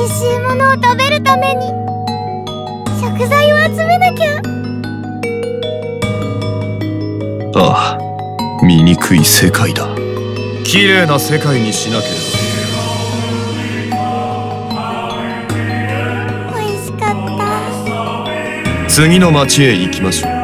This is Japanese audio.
味しいものを食べるために食材を集めなきゃ。 ああ、醜い世界だ。 綺麗な世界にしなけれ美味しかった。 ば。次の町へ行きましょう。